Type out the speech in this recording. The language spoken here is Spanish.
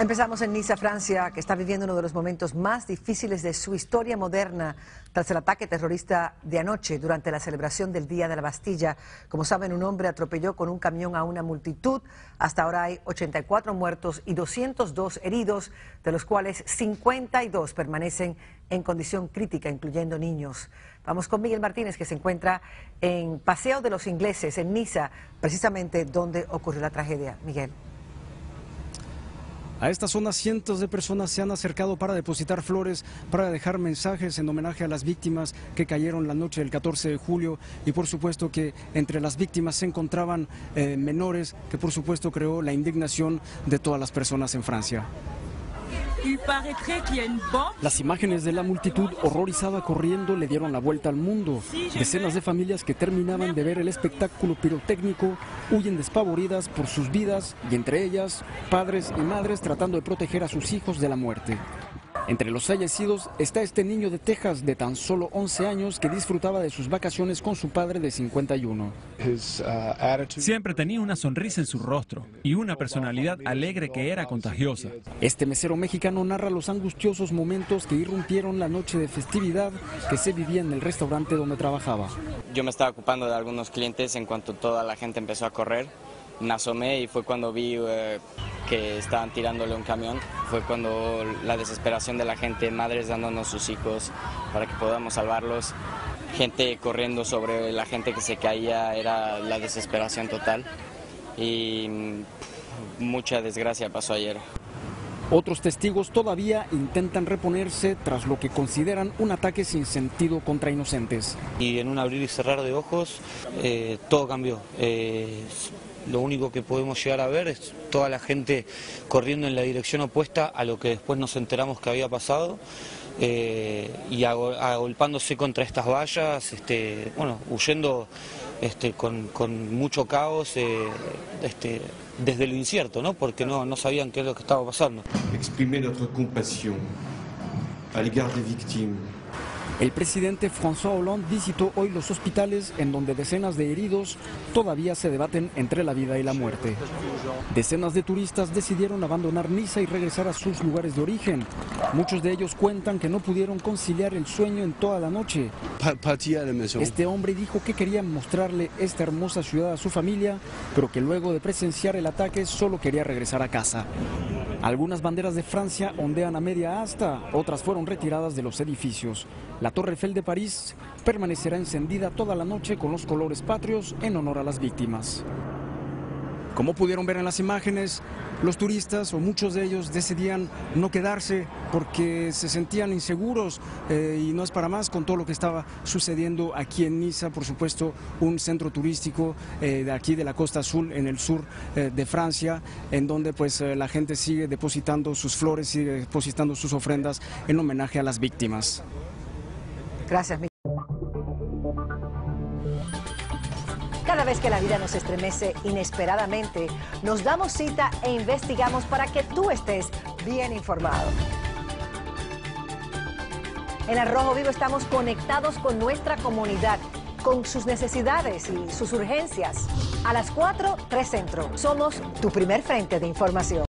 Empezamos en Niza, Francia, que está viviendo uno de los momentos más difíciles de su historia moderna tras el ataque terrorista de anoche durante la celebración del Día de la Bastilla. Como saben, un hombre atropelló con un camión a una multitud. Hasta ahora hay 84 muertos y 202 heridos, de los cuales 52 permanecen en condición crítica, incluyendo niños. Vamos con Miguel Martínez, que se encuentra en Paseo de los Ingleses, en Niza, precisamente donde ocurrió la tragedia. Miguel. A esta zona cientos de personas se han acercado para depositar flores, para dejar mensajes en homenaje a las víctimas que cayeron la noche del 14 de julio y por supuesto que entre las víctimas se encontraban menores, que por supuesto creó la indignación de todas las personas en Francia. Las imágenes de la multitud horrorizada corriendo le dieron la vuelta al mundo. Decenas de familias que terminaban de ver el espectáculo pirotécnico huyen despavoridas por sus vidas y entre ellas padres y madres tratando de proteger a sus hijos de la muerte. Entre los fallecidos está este niño de Texas de tan solo 11 años que disfrutaba de sus vacaciones con su padre de 51. Siempre tenía una sonrisa en su rostro y una personalidad alegre que era contagiosa. Este mesero mexicano narra los angustiosos momentos que irrumpieron la noche de festividad que se vivía en el restaurante donde trabajaba. Yo me estaba ocupando de algunos clientes en cuanto toda la gente empezó a correr. Me asomé y fue cuando vi que estaban tirándole un camión. Fue cuando la desesperación de la gente, madres dándonos sus hijos para que podamos salvarlos, gente corriendo sobre la gente que se caía, era la desesperación total y mucha desgracia pasó ayer. Otros testigos todavía intentan reponerse tras lo que consideran un ataque sin sentido contra inocentes. Y en un abrir y cerrar de ojos todo cambió. Lo único que podemos llegar a ver es toda la gente corriendo en la dirección opuesta a lo que después nos enteramos que había pasado y agolpándose contra estas vallas, huyendo con mucho caos desde lo incierto, ¿no? Porque no sabían qué es lo que estaba pasando. Exprimer nuestra compasión al égard des víctimas. El presidente François Hollande visitó hoy los hospitales en donde decenas de heridos todavía se debaten entre la vida y la muerte. Decenas de turistas decidieron abandonar Niza y regresar a sus lugares de origen. Muchos de ellos cuentan que no pudieron conciliar el sueño en toda la noche. Este hombre dijo que quería mostrarle esta hermosa ciudad a su familia, pero que luego de presenciar el ataque solo quería regresar a casa. Algunas banderas de Francia ondean a media asta, otras fueron retiradas de los edificios. La Torre Eiffel de París permanecerá encendida toda la noche con los colores patrios en honor a las víctimas. Como pudieron ver en las imágenes, los turistas o muchos de ellos decidían no quedarse porque se sentían inseguros y no es para más con todo lo que estaba sucediendo aquí en Niza, por supuesto un centro turístico de aquí de la Costa Azul en el sur de Francia, en donde pues la gente sigue depositando sus flores, sigue depositando sus ofrendas en homenaje a las víctimas. Gracias, Miguel. Cada vez que la vida nos estremece inesperadamente, nos damos cita e investigamos para que tú estés bien informado. En Al Rojo Vivo estamos conectados con nuestra comunidad, con sus necesidades y sus urgencias. A las 4, 3 Centro. Somos tu primer frente de información.